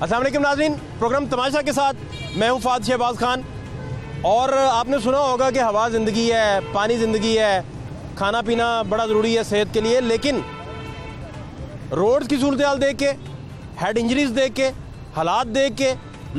अस्सलाम वालेकुम नाज़रीन, प्रोग्राम तमाशा के साथ मैं हूं फ़ाद शहबाज खान। और आपने सुना होगा कि हवा ज़िंदगी है, पानी ज़िंदगी है, खाना पीना बड़ा ज़रूरी है सेहत के लिए, लेकिन रोड्स की सूरत हाल देख के, हेड इंजरीज देख के, हालात देख के,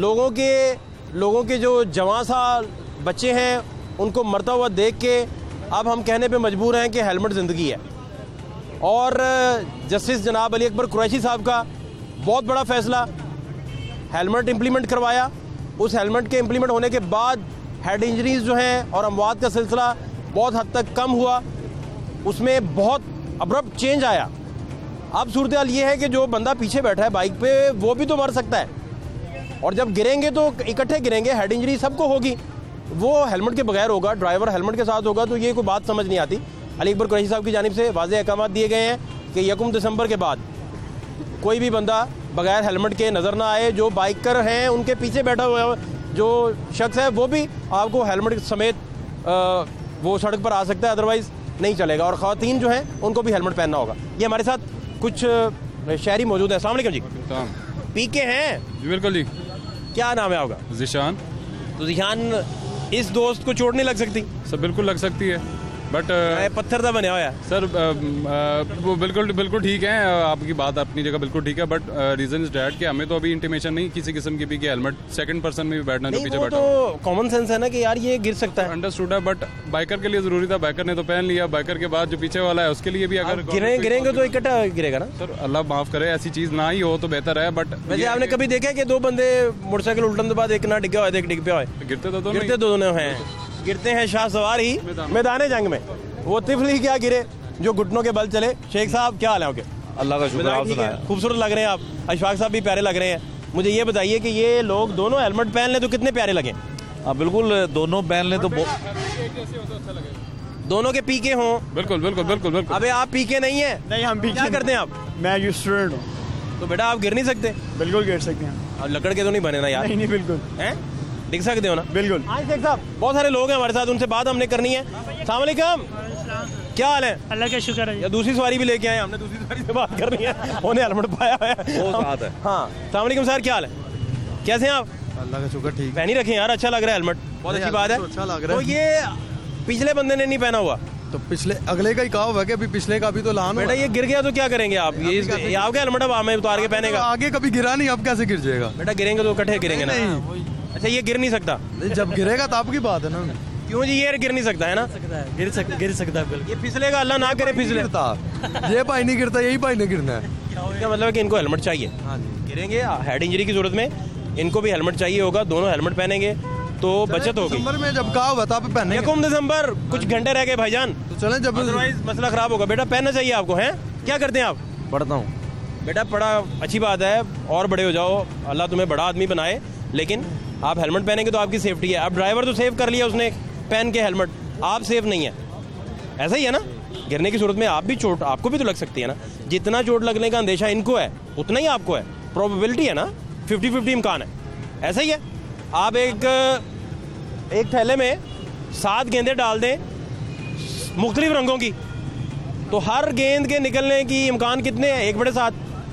लोगों के जो जवान सा बच्चे हैं उनको मरता हुआ देख के अब हम कहने पे मजबूर हैं कि हेलमेट ज़िंदगी है। और जस्टिस जनाब अली अकबर कुरैशी साहब का बहुत बड़ा फ़ैसला, हेलमेट इम्प्लीमेंट करवाया। उस हेलमेट के इम्प्लीमेंट होने के बाद हेड इंजरीज जो हैं और अमवात का सिलसिला बहुत हद तक कम हुआ, उसमें बहुत अब्रप्ट चेंज आया। अब सूरत हाल ये है कि जो बंदा पीछे बैठा है बाइक पे वो भी तो मर सकता है, और जब गिरेंगे तो इकट्ठे गिरेंगे, हेड इंजरी सबको होगी। वो हेलमेट के बगैर होगा, ड्राइवर हेलमेट के साथ होगा, तो ये कोई बात समझ नहीं आती। अली अकबर कुरैशी साहब की जानिब से वाज़ेह अहकाम दिए गए हैं कि 1 दिसंबर के बाद कोई भी बंदा बगैर हेलमेट के नज़र ना आए। जो बाइकर हैं उनके पीछे बैठा हुआ जो शख्स है वो भी आपको हेलमेट समेत वो सड़क पर आ सकता है, अदरवाइज़ नहीं चलेगा। और ख़वातीन जो हैं उनको भी हेलमेट पहनना होगा। ये हमारे साथ कुछ शहरी मौजूद हैं। अस्सलाम वालेकुम जी। पी के हैं जी? बिल्कुल जी। क्या नाम है आपका? ज़िशान। तो ज़िशान, इस दोस्त को चोट नहीं लग सकती? सर बिल्कुल लग सकती है, बट पत्थर का बना हुआ है सर। वो बिल्कुल ठीक है, आपकी बात अपनी जगह बिल्कुल ठीक है, बट रीजन इज डैट कि हमें तो अभी इंटीमेशन नहीं किसी किस्म की भी कि हेलमेट सेकंड पर्सन में भी बैठना जो पीछे बैठा तो कॉमन सेंस है ना कि यार ये गिर सकता है। अंडरस्टूड है, बट बाइकर के लिए जरूरी था, बाइकर ने तो पहन लिया। बाइकर के बाद जो पीछे वाला है उसके लिए भी अगर गिरेंगे तो इकट्ठा गिरेगा ना। सर अल्लाह माफ करे, ऐसी चीज ना ही हो तो बेहतर है। बट वैसे आपने कभी देखा है कि दो बंदे मोटरसाइकिल उल्टने के बाद एक ना डिग्गा हुआ, एक डिग पे हुआ? गिरते तो दोनों हैं, गिरते हैं शाह सवार ही मैदान जंग में। वो तिफली क्या गिरे जो घुटनों के बल चले। शेख साहब क्या हाल है? ओके, अल्लाह का शुक्र, आप सुनाएं। खूबसूरत लग रहे हैं आप। अशफाक साहब भी प्यारे लग रहे हैं। मुझे ये बताइए कि ये लोग दोनों हेलमेट पहन लें तो कितने प्यारे लगे? बिल्कुल, दोनों पहन लें तो दोनों के पीके हों। बिल्कुल। अबे आप पीके नहीं है? नहीं, हम क्या करते हैं आप? मैं स्टूडेंट हूँ। तो बेटा आप गिर नहीं सकते? बिल्कुल गिर सकते हैं। अब लकड़ के तो नहीं बने ना यार? नहीं बिल्कुल हैं, दिख सकते हो ना? बिल्कुल। हाँ शेख साहब, बहुत सारे लोग हैं हमारे साथ, उनसे बात हमने करनी है। अस्सलाम वालेकुम, क्या हाल है? अल्लाह का शुक्र है। या दूसरी सवारी भी लेके आए, हमने दूसरी सवारी से बात करनी है, उन्हें हेलमेट पाया हुआ है। हाँ, अस्सलाम वालेकुम सर, क्या हाल है? कैसे हैं आप? अल्लाह का शुक्र, ठीक। पहन ही रखें यार, अच्छा लग रहा है हेलमेट, बहुत अच्छी बात है। अच्छा लग रहा है। तो ये पिछले बंदे ने नहीं पहना हुआ तो पिछले अगले का ही कहा हुआ है कि अभी पिछले का भी तो लान बेटा, ये गिर गया तो क्या करेंगे आप? ये आपका हेलमेट अब हमें उतार के पहनेगा? आगे कभी गिरा नहीं, अब कैसे गिर जाएगा? बेटा गिरेंगे तो इकट्ठे गिरेंगे ना। अच्छा, ये गिर नहीं सकता? जब गिरेगा तो आपकी बात है ना। क्यों जी, ये गिर नहीं सकता है ना? गिर सकता है बिल्कुल। ये फिसलेगा, अल्लाह ना करे फिसले। ये भाई नहीं गिरता, यही भाई नहीं गिरना है। क्या मतलब है कि इनको हेलमेट चाहिए? हाँ जी, गिरेंगे हेड इंजरी की सूरत में, इनको भी हेलमेट चाहिए होगा। दोनों हेलमेट पहनेंगे तो बचत होगी। दिसंबर में जब कहा हुआ था आप पहने 1 दिसंबर, कुछ घंटे रह गए भाईजान, तो चलें, जब अदरवाइज मसला खराब होगा। बेटा पहनना चाहिए आपको। हैं, क्या करते हैं आप? पढ़ता हूँ बेटा, बड़ा अच्छी बात है, और बड़े हो जाओ, अल्लाह तुम्हें बड़ा आदमी बनाए, लेकिन आप हेलमेट पहनेंगे तो आपकी सेफ्टी है। अब ड्राइवर तो सेव कर लिया उसने पहन के हेलमेट, आप सेफ नहीं है। ऐसा ही है ना, गिरने की सूरत में आप भी चोट, आपको भी तो लग सकती है ना। जितना चोट लगने का अंदेशा इनको है उतना ही आपको है, प्रोबेबिलिटी है ना, 50-50 इम्कान है। ऐसा ही है, आप एक थैले में 7 गेंदें डाल दें मुख्तलिफ रंगों की, तो हर गेंद के निकलने की इम्कान कितने हैं? 1/7।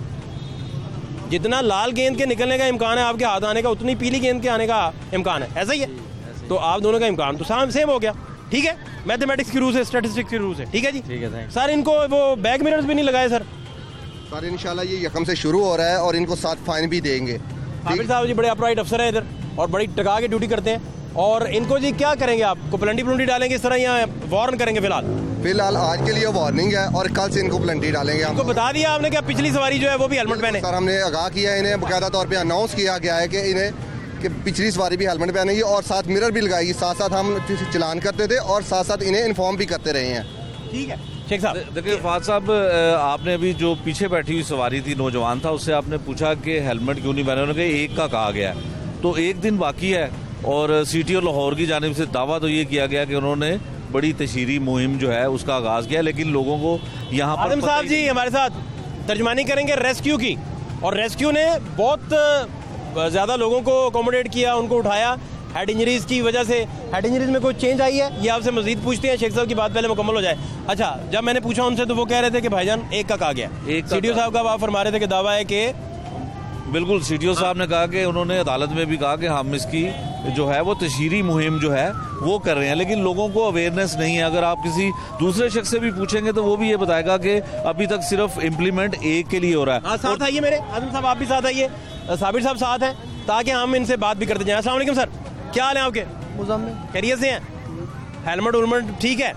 जितना लाल गेंद के निकलने का इम्कान है आपके हाथ आने का, उतनी पीली गेंद के आने का इम्कान है। ऐसा ही है, तो आप दोनों का इम्कान तो सेम हो गया। ठीक है, मैथमेटिक्स की रूल से, स्टैटिस्टिक्स की रूल से। ठीक है जी, ठीक है। सर इनको वो बैक मिरर्स भी नहीं लगाए सर? सर इंशाल्लाह ये 1 से शुरू हो रहा है और इनको 7 फाइन भी देंगे। हामिद साहब जी बड़े अपराइट अफसर हैं इधर और बड़ी टका के ड्यूटी करते हैं। और इनको जी क्या करेंगे आप? को प्लंटी डालेंगे इस तरह, या वार्न करेंगे? फिलहाल आज के लिए वार्निंग है और कल से इनको प्लंटी डालेंगे। हमको बता दिया आपने कि पिछली सवारी जो है वो भी हेलमेट पहने? सर हमने आगाह किया, इन्हें बाकायदा तौर पे अनाउंस किया गया है कि इन्हें कि पिछली सवारी भी हेलमेट पहनेगी और साथ मिरर भी लगाएगी। साथ साथ हम चलान करते थे और साथ साथ इन्हें इन्फॉर्म भी करते रहे हैं। ठीक है शेख साहब। देखिए फहद साहब, आपने अभी जो पीछे बैठी हुई सवारी थी, नौजवान था, उससे आपने पूछा कि हेलमेट क्यों नहीं पहने? उन्होंने कहा 1 का कहा गया, तो 1 दिन बाकी है। और सिटी और लाहौर की जानिब से दावा तो ये किया गया कि उन्होंने बड़ी तशहीरी मुहिम जो है उसका आगाज़ किया, लेकिन लोगों को यहाँ पर आदम साहब जी हमारे साथ तर्जमानी करेंगे रेस्क्यू की, और रेस्क्यू ने बहुत ज़्यादा लोगों को अकोमोडेट किया, उनको उठाया। हेड इंजरीज की वजह से, हेड इंजरीज में कोई चेंज आई है ये आपसे मजीद पूछते हैं। शेख साहब की बात पहले मुकम्मल हो जाए। अच्छा, जब मैंने पूछा उनसे तो वो कह रहे थे कि भाईजान 1 का कहा गया। सीडीओ साहब का आप फरमा रहे थे कि दावा है कि बिल्कुल सीटीओ साहब ने कहा कि उन्होंने अदालत में भी कहा कि हम इसकी जो है वो तशहीरी मुहिम जो है वो कर रहे हैं, लेकिन लोगों को अवेयरनेस नहीं है। अगर आप किसी दूसरे शख्स से भी पूछेंगे तो वो भी ये बताएगा कि अभी तक सिर्फ इम्प्लीमेंट एक के लिए हो रहा है। साथ आइए मेरे आजम साहब, आप भी साथ आइए, साबिर साहब साथ हैं, ताकि हम इनसे बात भी करते जाएं। अस्सलाम वालेकुम सर, क्या हाल है आपके? खैरियत से हैं? हेलमेट उलमेट ठीक है,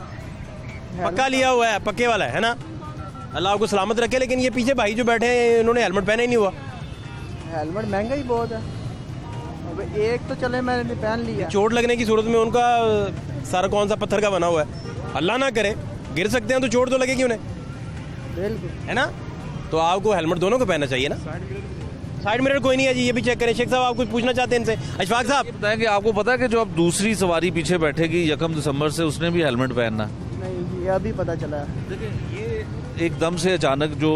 पक्का लिया हुआ है, पक्के वाला है ना? अल्लाह आपको सलामत रखे। लेकिन ये पीछे भाई जो बैठे हैं इन्होंने हेलमेट पहना ही नहीं हुआ। हेलमेट महंगा ही बहुत है। अब एक तो चले मैंने पहन लिया। चोट लगने की सूरत में उनका सारा कौन सा पत्थर का बना हुआ है, अल्लाह ना करे गिर सकते हैं तो चोट तो लगेगी उन्हें, बिल्कुल है ना? तो आपको हेलमेट दोनों को पहनना चाहिए ना। साइड मिरर कोई नहीं है जी, ये भी चेक करें। शेख साहब आप कुछ पूछना चाहते हैं इनसे? अशफाक साहब बताएं कि आपको पता है कि जो अब दूसरी सवारी पीछे बैठेगी 1 दिसंबर से, उसने भी हेलमेट पहनना? नहीं जी, अभी पता चला है। देखिए ये एकदम से अचानक जो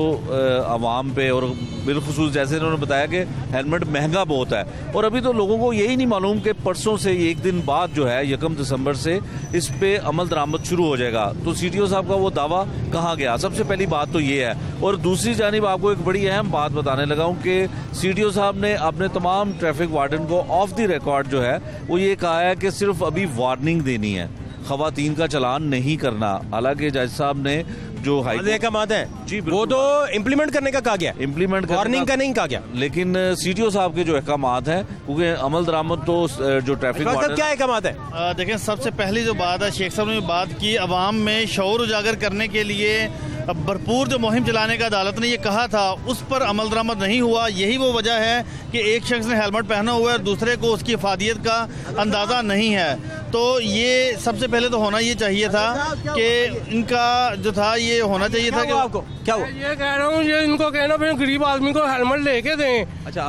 आवाम पे, और बिलखुसूस जैसे इन्होंने बताया कि हेलमेट महंगा बहुत है, और अभी तो लोगों को यही नहीं मालूम कि परसों से एक दिन बाद जो है 1 दिसंबर से इस पे अमल दरामद शुरू हो जाएगा। तो सीटीओ साहब का वो दावा कहाँ गया? सबसे पहली बात तो ये है। और दूसरी जानिब आपको एक बड़ी अहम बात बताने लगा हूँ कि सीटीओ साहब ने अपने तमाम ट्रैफिक वार्डन को ऑफ द रिकॉर्ड जो है वो ये कहा है कि सिर्फ अभी वार्निंग देनी है, खवातीन का चलान नहीं करना। हालांकि जज साहब ने जो हाई का बात है जी वो तो इम्प्लीमेंट करने का कहा गया, इम्प्लीमेंट वार्निंग का नहीं कहा गया। लेकिन सीटीओ साहब के जो अहकामात हैं, क्योंकि अमल दरामद तो जो ट्रैफिक वार्डन क्या अहकामात है? देखें, सबसे पहली जो बात है, शेख साहब ने बात की अवाम में शऊर उजागर करने के लिए भरपूर जो मुहिम चलाने का अदालत ने ये कहा था, उस पर अमल दरामद नहीं हुआ। यही वो वजह है कि एक शख्स ने हेलमेट पहना हुआ है और दूसरे को उसकी इफादियत का अंदाज़ा नहीं है। तो ये सबसे पहले तो होना ये चाहिए था कि इनका जो था ये होना चाहिए था कि आपको क्या हुआ? ये कह रहा हूँ, ये इनको कहना फिर गरीब आदमी को हेलमेट लेके दें। अच्छा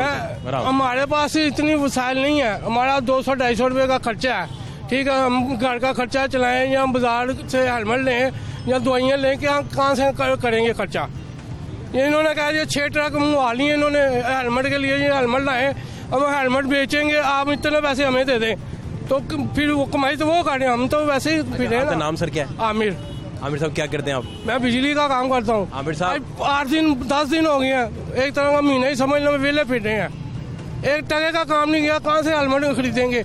आप हमारे पास इतनी वसाइल नहीं है, हमारा 200-250 रुपये का खर्चा है, ठीक है? हम घर का खर्चा चलाएं या बाजार से हेलमेट लें या दवाइयाँ लें, कि कहाँ से करेंगे खर्चा? ये इन्होंने कहा ये 6 ट्रक मंगवा लिए इन्होंने हेलमेट के लिए, ये हेलमेट लाए, अब हेलमेट बेचेंगे, आप इतने पैसे हमें दे दें, तो फिर वो कमाई तो वो करें, हम तो वैसे ही फिरे ना। नाम सर क्या है? आमिर। आमिर साहब क्या करते हैं आप? मैं बिजली का काम करता हूँ। आमिर साहब 8-10 दिन हो गए हैं, एक तरह का महीना ही समझ लो, वेले फिर रहे हैं, एक टके का काम नहीं किया, कहाँ से हेलमेट खरीदेंगे?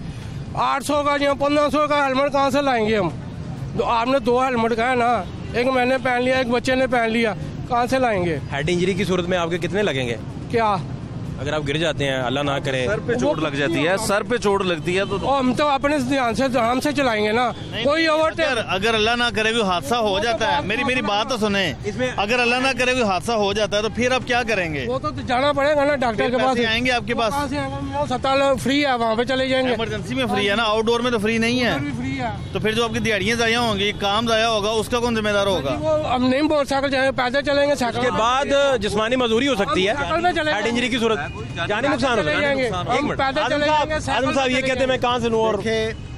800 का या 1500 का हेलमेट कहाँ से लाएंगे हम? तो आपने 2 हेलमेट का है ना, एक मैंने पहन लिया, एक बच्चे ने पहन लिया, कहाँ से लाएंगे? हेड इंजरी की सूरत में आपके कितने लगेंगे? क्या अगर आप गिर जाते हैं, अल्लाह ना करे, सर पे चोट लग जाती है, सर पे चोट लगती है तो हम तो अपने ध्यान से आराम से चलाएंगे ना। कोई ओवरटेक अगर अल्लाह ना करे कोई हादसा हो जाता है, मेरी बात तो सुने, अगर अल्लाह ना करे कोई हादसा हो जाता है तो फिर आप क्या करेंगे? वो तो जाना पड़ेगा ना डॉक्टर के पास। आएंगे आपके पास? अस्पताल फ्री है, वहाँ पे चले जाएंगे। इमरजेंसी में फ्री है ना, आउटडोर में तो फ्री नहीं है। फ्री है तो फिर जो आपकी दिहाड़ियाँ ज़ाया होंगी, काम ज़ाया होगा, उसका कौन जिम्मेदार होगा? हम नहीं मोटरसाइकिल जाएंगे, पैदल चलेंगे। उसके बाद जिस्मानी मजदूरी हो सकती है, हेड इंजरी की सूरत, जानी नुकसान हो चले जाएंगे, हम पैदल चले जाएंगे। आजम साहब ये कहते हैं मैं कहाँ से लूँ? और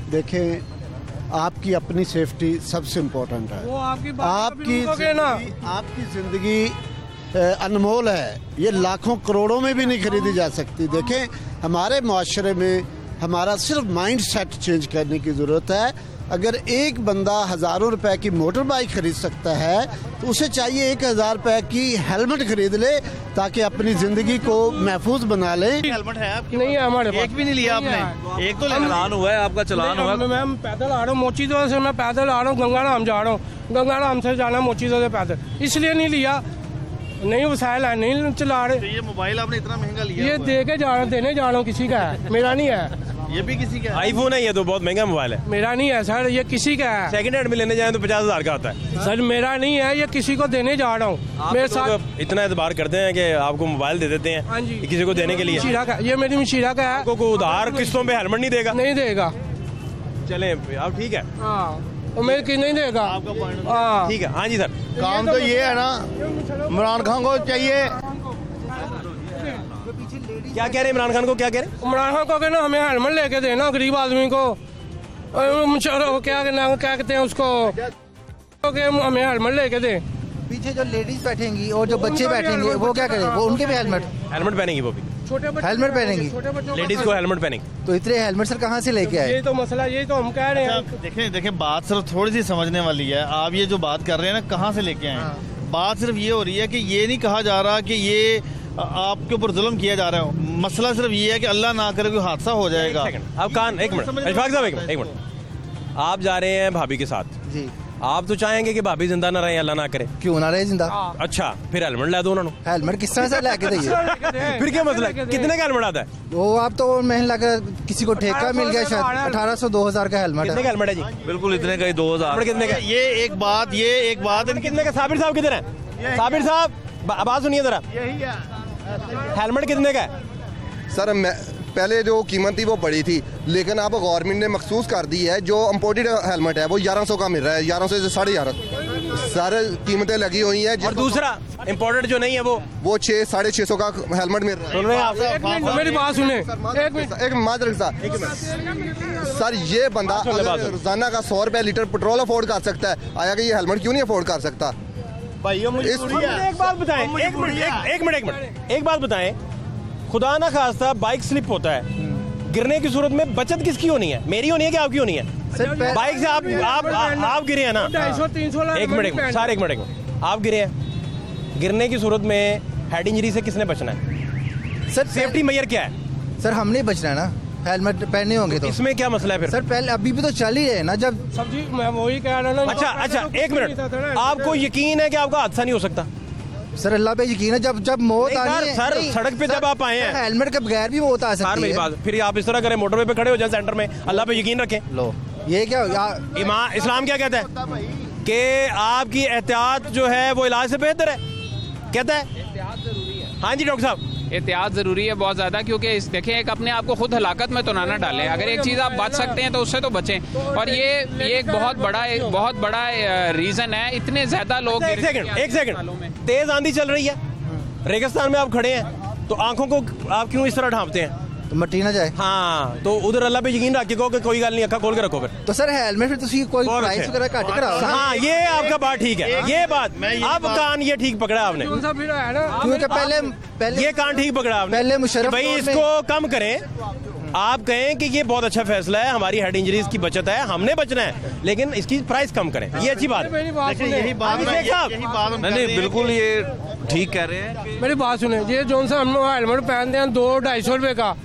देखें आपकी अपनी सेफ्टी सबसे इम्पोर्टेंट है। वो आपकी जिंदगी अनमोल है, ये लाखों करोड़ों में भी नहीं खरीदी जा सकती। देखें हमारे माशरे में हमारा सिर्फ माइंड सेट चेंज करने की ज़रूरत है। अगर एक बंदा 1000 रुपए की मोटर बाइक खरीद सकता है तो उसे चाहिए 1000 रुपए की हेलमेट खरीद ले, ताकि अपनी जिंदगी को महफूज बना ले। हेलमेट है आपके? नहीं है हमारे पास। एक भी नहीं लिया आपने? एक तो चलान हुआ है आपका? चलान हुआ है? मैं पैदल आ रहा हूँ मोचीदो से, मैं पैदल आ रहा हूँ, गंगाराम जा रहा हूँ, गंगाराम से जाना मोचीदो से पैदल, इसलिए नहीं लिया, नहीं वसाइल है, नहीं चला रहे। ये मोबाइल आपने इतना महंगा लिया? ये दे के जा रहा, देने जा रहा हूँ, किसी का है, मेरा नहीं है। ये भी किसी का? आईफोन है, ये तो बहुत महंगा मोबाइल है। मेरा नहीं है सर, ये किसी का है। सेकंड हैंड में लेने जाए तो 50,000 का होता है सर, मेरा नहीं है, ये किसी को देने जा रहा हूँ। मेरे साथ इतना एतबार करते हैं कि आपको मोबाइल दे देते हैं। हाँ जी, किसी को देने के लिए। मशीरा का, ये मेरी मशीरा का है। आपको कोई उधार किस्तों पे हेलमेट नहीं देगा? नहीं देगा। चले आप ठीक है, मेरे की नहीं देगा। हाँ ठीक है। हाँ जी सर, काम तो ये है ना, इमरान खान को चाहिए। क्या कह रहे हैं इमरान खान को? क्या कह रहे हैं? इमरान खान को कहना हमें हेलमेट लेके देना गरीब आदमी को, क्या कहते हैं उसको, हमें हेलमेट लेके दे। पीछे जो लेडीज बैठेंगी और जो बच्चे बैठेंगे वो क्या करें? वो उनके भी हेलमेट पहनेंगी, वो भी छोटे हेलमेट पहनेंगी। लेडीज को हेलमेट पहनेंगी। तो इतने हेलमेट सर कहाँ से लेके आए? यही तो मसला, यही तो हम कह रहे हैं। देखें बात सिर्फ थोड़ी सी समझने वाली है। आप ये जो बात कर रहे हैं ना, कहाँ से लेके आए, बात सिर्फ ये हो रही है कि ये नहीं कहा जा रहा कि ये आपके ऊपर जुल्म किया जा रहा है। मसला सिर्फ ये है कि अल्लाह ना करे कोई हादसा हो जाएगा। अब कान एक मिनट, इशफाक साहब एक मिनट, आप जा रहे हैं भाभी के साथ जी, आप तो चाहेंगे कि भाभी जिंदा ना रहे, अल्लाह ना करे, क्यों ना रहे जिंदा? अच्छा फिर हेलमेट ला दो उन्होंने। हेलमेट किस तरह से लेके दइए? फिर क्या मसला है? कितने का हेलमेट आता है? वो आप तो महंगा लगा, किसी को ठेका मिल गया शायद 1800-2000 का हेलमेट कितने है। का हेलमेट है जी? बिल्कुल इतने का ही 2000। कितने का? ये एक बात कितने का? साबिर साहब किधर है? साबिर साहब आवाज सुनिए जरा, हेलमेट कितने का है? सर पहले जो कीमत थी वो बड़ी थी, लेकिन अब गवर्नमेंट ने मखसूस कर दी है, जो इम्पोर्टेड हेलमेट है वो 1100 का मिल रहा है, 1100 से 1150 सारे कीमतें लगी हुई हैं। और दूसरा इम्पोर्टेड जो नहीं है वो 600-650 का हेलमेट मिल रहा है। सुन रहे हैं आप? मेरी बात सुने, एक माजर सर, ये बंदा रोजाना का 100 रुपया लीटर पेट्रोल अफोर्ड कर सकता है, आया कि ये हेलमेट क्यों नहीं अफोर्ड कर सकता? एक बात बताएं, एक बात बताएं, खुदा ना खास्ता बाइक स्लिप होता है, गिरने की सूरत में बचत किसकी होनी है? मेरी होनी है कि आपकी होनी है? बाइक से आप गिरे हैं ना, 250-300 एक मिनट सर, एक मिनट, आप गिरे हैं, गिरने की सूरत में हेड इंजरी से किसने बचना है? सर सेफ्टी मेजर क्या है? सर हमने ही बचना है ना, हेलमेट पहने होंगे तो। इसमें क्या मसला है फिर? सर पहले अभी भी तो चल ही रहे ना, जब सब्जी मैं वही कह रहा हूँ ना। अच्छा एक मिनट, आपको यकीन है कि आपका हादसा नहीं हो सकता? सर अल्लाह पे यकीन है, जब मौत आनी है। सर सड़क पे जब आप आए हैं, हेलमेट के बगैर भी मौत आ सकती है। मेरी बात, फिर आप इस तरह करें, मोटरवे पे खड़े हो जाए सेंटर में, अल्लाह पे यकीन रखें। लो ये क्या इस्लाम क्या कहता है कि आपकी एहतियात जो है वो इलाज से बेहतर है, कहता है। हाँ जी डॉक्टर साहब, एहतियात ज़रूरी है बहुत ज़्यादा, क्योंकि देखें एक अपने आप को खुद हलाकत में तो ना डालें। अगर एक चीज़ आप बच सकते हैं तो उससे तो बचें। और ये एक बहुत बड़ा रीज़न है, इतने ज़्यादा लोग। एक सेकंड, तेज आंधी चल रही है, रेगिस्तान में आप खड़े हैं, तो आंखों को आप क्यों इस तरह ढांपते हैं? तो मट्टी ना जाए। हाँ, तो उधर अल्लाह पे यकीन रख के कहो कि कोई गल नहीं, अक्खा खोल के रखो फिर। तो सर हेलमेट फिर तुसी कोई प्राइस वगैरह घट कराओ ना। हाँ, ये आपका बात ठीक है, ये बात अब कान ये ठीक पकड़ा आपने, क्योंकि पहले ये कान ठीक पकड़ा आपने। पहले मुशर्रफ भाई इसको कम करें, आप कहें कि ये बहुत अच्छा फैसला है, हमारी हेड इंजरीज की बचत है, हमने बचना है, लेकिन इसकी प्राइस कम करें, ये अच्छी बात है। यही बात नहीं, बिल्कुल ये ठीक कह रहे हैं। मेरी बात सुने, ये जो सा हम हेलमेट पहनते हैं 200-250 रुपए का।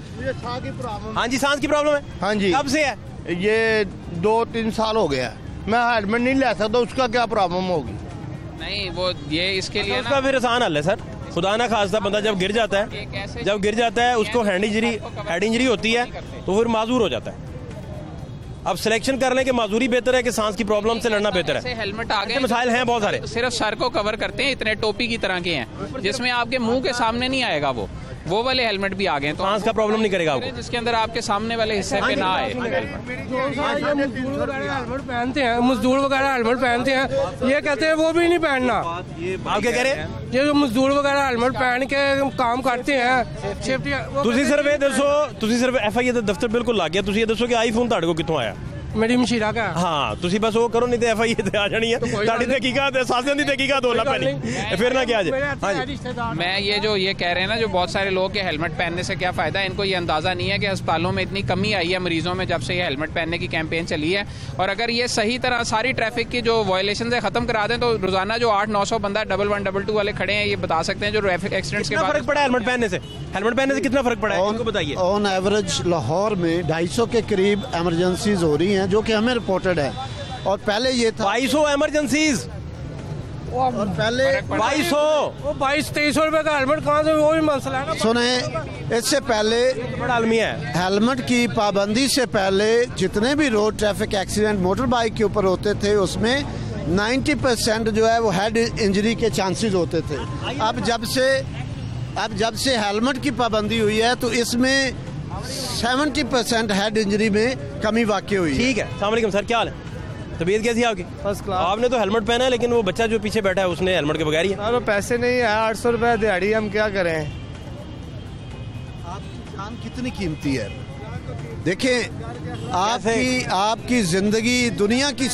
हाँ जी, सांस की प्रॉब्लम है। हाँ जी, कब से है? ये 2-3 साल हो गया, मैं हेलमेट नहीं ले सकता, उसका क्या प्रॉब्लम होगी? नहीं वो ये इसके लिए उसका फिर आसान हल है सर, खुदा ना खास्ता बंदा जब गिर जाता है, उसको हेड इंजरी होती है तो फिर माजूर हो जाता है। अब सिलेक्शन करने के माजूरी बेहतर है कि सांस की प्रॉब्लम से लड़ना बेहतर है। हेलमेट आ गए, मसाइल हैं बहुत सारे, सिर्फ सर को कवर करते हैं, इतने टोपी की तरह के हैं जिसमें आपके मुंह के सामने नहीं आएगा, वो वाले हेलमेट भी आ गए, तो सांस का प्रॉब्लम नहीं करेगा आपको, जिसके अंदर आपके सामने वाले हिस्से पे ना आए। हेलमेट पहनते हैं, मजदूर वगैरह हेलमेट पहनते हैं, ये कहते हैं वो भी नहीं पहनना। आप क्या कह रहे हैं? ये जो मजदूर वगैरह हेलमेट पहन के काम करते हैं, सेफ्टी ਤੁਸੀਂ ਸਿਰਫ FIA ਦਾ ਦਫ਼ਤਰ ਬਿਲਕੁਲ ਲੱਗ ਗਿਆ, ਤੁਸੀਂ ਇਹ ਦੱਸੋ ਕਿ ਆਈਫੋਨ ਤੁਹਾਡੇ ਕੋਲ ਕਿੱਥੋਂ ਆਇਆ? मेरी मशीरा का। हाँ, ਤੁਸੀਂ ਬਸ ਉਹ ਕਰੋ, नहीं तो FIA ਤੇ ਆ ਜਾਣੀ है, ਤੁਹਾਡੀ ਤਹਿਕੀਕਾਤ है, साथियों की तहकीकात होना पैनी, फिर ना क्या जाए। हाँ जी, मैं ये कह रहे हैं ना, जो बहुत सारे लोग के हेलमेट पहनने से क्या फ़ायदा है, इनको ये अंदाज़ा नहीं है कि अस्पतालों में इतनी कमी आई है मरीजों में जब से ये हेलमेट पहनने की कैंपेन चली है। और अगर ये सही तरह सारी ट्रैफिक की जो वायलेशन है ख़त्म करा दें, तो रोज़ाना जो 800-900 बंदा 1122 वाले खड़े हैं, ये बता सकते हैं जो ट्रैफिक एक्सीडेंट्स के बाद फर्क पड़ा है हेलमेट पहनने से? कितना फर्क पड़ा है, उनको बताइए। ऑन एवरेज लाहौर में 250 के करीब एमरजेंसीज हो रही हैं, जो कि हमें रिपोर्टेड है। और पहले ये था 250 एमरजेंसीज, और पहले 2200-2300 रुपए का हेलमेट कहाँ से, वो भी मसला है ना। सुने, इससे पहले बड़ा आलमी है, हेलमेट की पाबंदी से पहले जितने भी road traffic accident motorbike के ऊपर होते थे, उसमें 90% जो है वो हेड इंजरी के चांसेस होते थे। अब जब से हेलमेट की पाबंदी हुई है, तो इसमें 70% हेड इंजरी में कमी वाक़ई हुई। ठीक है, अस्सलाम वालेकुम सर, क्या हाल है, तबीयत कैसी है आपकी? First class. आपने तो हेलमेट पहना है, लेकिन वो बच्चा जो पीछे बैठा है उसने हेलमेट के बगैर ही है। अरे पैसे नहीं है, 800 रुपए दिहाड़ी, हम क्या करें? आपकी जान कितनी कीमती है, देखें आपकी जिंदगी दुनिया की,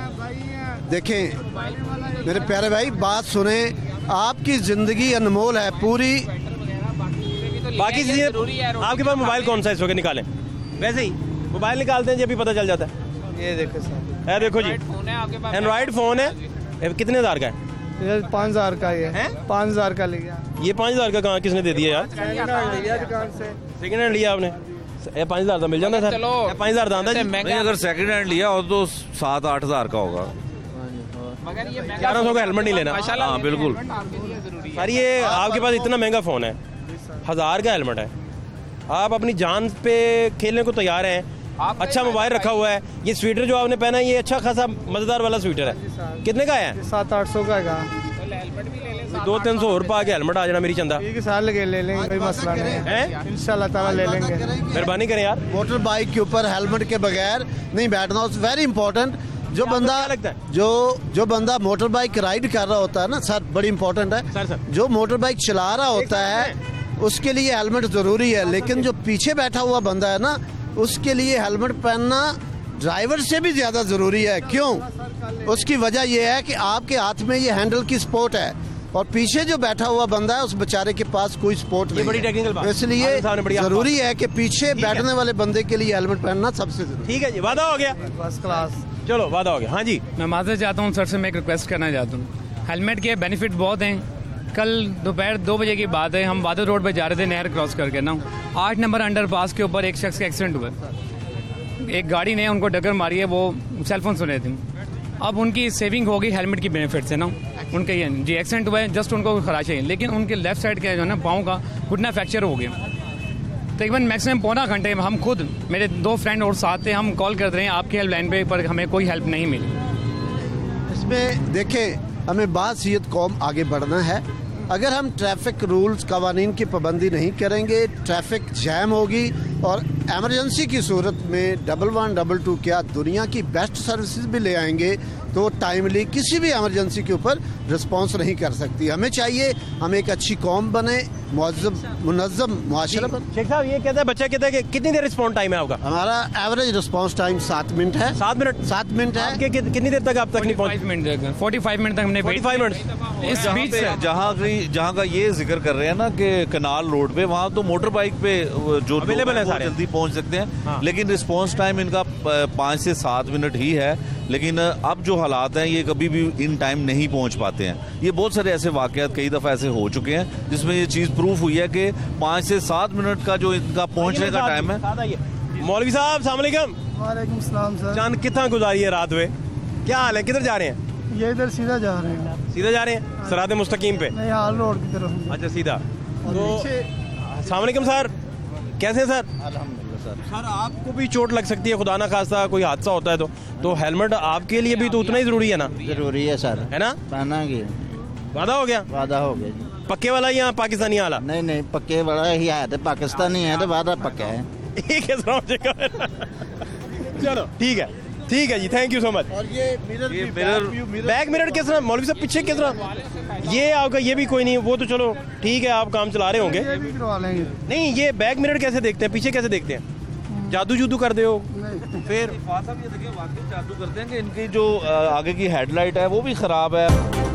देखें मेरे प्यारे भाई, बात सुने, आपकी जिंदगी अनमोल है पूरी। बाकी चीजें आपके पास मोबाइल कौन सा इस वक्त निकालें? वैसे ही मोबाइल निकालते हैं जब भी पता चल जाता है। ये देखो सर, है देखो जी, एंड्रॉइड फोन है, कितने हज़ार का है? ये 5000 का ये है, 5000 का लिया। ये 5000 का कहाँ किसने दे दिया यार? लिया दुकान से। सेकंड हैंड लिया आपने? 5000 का मिल जाता सर। चलो 5000 दांदा जी। नहीं, अगर सेकंड हैंड लिया हो तो 7-8 हज़ार का होगा। मगर ये 1100 का हेलमेट नहीं लेना। हाँ बिल्कुल सर ये आपके पास इतना महंगा फ़ोन है, 1000 का हेलमेट है, आप अपनी जान पे खेलने को तैयार हैं, अच्छा मोबाइल रखा हुआ है, ये स्वेटर जो आपने पहना है ये अच्छा खासा मजेदार वाला स्वेटर है, कितने का है? 700-800 का है। 200-300 और रुपये के हेलमेट आ जाना मेरी चंदा। ठीक है साल ले लेंगे, कोई मसला नहीं है, इंशाल्लाह ताला ले लेंगे। मेहरबानी करें यार। मोटर बाइक के ऊपर हेलमेट के बगैर नहीं बैठना, वेरी इंपॉर्टेंट। जो बंदा लगता है जो बंदा मोटर बाइक राइड कर रहा होता है ना सर, बड़ी इंपॉर्टेंट है सर। जो मोटर बाइक चला रहा होता है उसके लिए हेलमेट जरूरी है, लेकिन जो पीछे बैठा हुआ बंदा है ना उसके लिए हेलमेट पहनना ड्राइवर से भी ज्यादा जरूरी है। क्यों? उसकी वजह यह है कि आपके हाथ में ये हैंडल की सपोर्ट है और पीछे जो बैठा हुआ बंदा है उस बेचारे के पास कोई सपोर्ट नहीं। बड़ी टेक्निकल बात, इसलिए जरूरी है कि पीछे बैठने वाले बंदे के लिए हेलमेट पहनना सबसे जरूरी। ठीक है जी, वादा हो गया। First class. चलो वादा हो गया। हाँ जी, मैं माजरत चाहता हूँ सर से, मैं एक रिक्वेस्ट करना चाहता हूँ। हेलमेट के बेनिफिट बहुत हैं। कल दोपहर 2 बजे की बात है, हम बादल रोड पे जा रहे थे नहर क्रॉस करके ना, 8 नंबर अंडरपास के ऊपर एक शख्स का एक्सीडेंट हुआ। एक गाड़ी ने उनको टक्कर मारी है, वो सेलफोन सुन रहे थे। अब उनकी सेविंग हो गई हेलमेट की बेनिफिट से ना, उनके ये जी एक्सीडेंट हुआ है, जस्ट उनको खराश है, लेकिन उनके लेफ्ट साइड का जो है ना पाँव का घुटना फ्रैक्चर हो गया। तकरीबन मैक्सिमम पौना घंटे में हम खुद, मेरे 2 फ्रेंड और साथ थे, हम कॉल कर रहे हैं आपकी हेल्पलाइन पे, पर हमें कोई हेल्प नहीं मिली। इसमें देखें, हमें बासियत कौम आगे बढ़ना है। अगर हम ट्रैफिक रूल्स कवानीन की पाबंदी नहीं करेंगे, ट्रैफिक जैम होगी और एमरजेंसी की सूरत में 11 22 क्या दुनिया की बेस्ट सर्विसेज भी ले आएंगे तो टाइमली किसी भी एमरजेंसी के ऊपर रिस्पांस नहीं कर सकती। हमें चाहिए हम एक अच्छी कौम बने, मुनज़्ज़म मुआशरा बने। शेख साहब ये कहता है, बच्चा कहता है कि कितनी देर रिस्पॉन्स टाइम है आपका? हमारा एवरेज रिस्पांस टाइम 7 मिनट है। 7 मिनट है। आपके कितनी देर तक आप तक नहीं पहुंच? 45 मिनट तक हमने 45 मिनट। इस बीच जहाँ का ये जिक्र कर रहे हैं ना कि कनाल रोड पे, वहाँ तो मोटर बाइक पे जो अवेलेबल है सारे, जल्दी पहुँच सकते हैं। हाँ। लेकिन रिस्पांस टाइम इनका 5 से 7 मिनट ही है। लेकिन अब जो हालात हैं ये कभी भी इन टाइम नहीं पहुंच पाते हैं। ये बहुत सारे ऐसे वाकयात कई दफ़ा ऐसे हो चुके हैं जिसमें ये चीज़ प्रूफ हुई है कि 5 से 7 मिनट का जो इनका पहुंचने का टाइम है। मौलवी साहब अस्सलाम वालेकुम। वालेकुम सलाम सर। जान कितना गुजारी है रात में, क्या हाल है, किधर जा रहे हैं? ये इधर सीधा जा रहे हैं। सीधा जा रहे हैं सरात मुस्तकीम पे? नहीं, हाल रोड की तरफ। अच्छा सीधा। तो अस्सलाम वालेकुम सर, कैसे हैं सर? अल्हम्दुलिल्लाह सर आपको भी चोट लग सकती है, खुदा ना खास्ता कोई हादसा होता है तो हेलमेट आपके लिए भी तो उतना ही जरूरी है ना? जरूरी है सर, है ना? पहनांगे। वादा हो गया? वादा हो गया जी। पक्के वाला या पाकिस्तानी वाला? नहीं नहीं, पक्के वाला ही है, तो पाकिस्तानी है तो वादा पक्का है। एक है चलो ठीक है जी, थैंक यू सो मच। और ये बैक मिरर किस तरह मौलवी साहब, पीछे किस तरह? ये आपका ये भी कोई नहीं, वो तो चलो ठीक है, आप काम चला रहे होंगे। ये भी करवा लेंगे। नहीं, ये बैक मिरर कैसे देखते हैं, पीछे कैसे देखते हैं? जादू कर दे हो फिर? ये देखिए वाकई जादू करते हैं कि इनकी जो आगे की हेडलाइट है वो भी खराब है।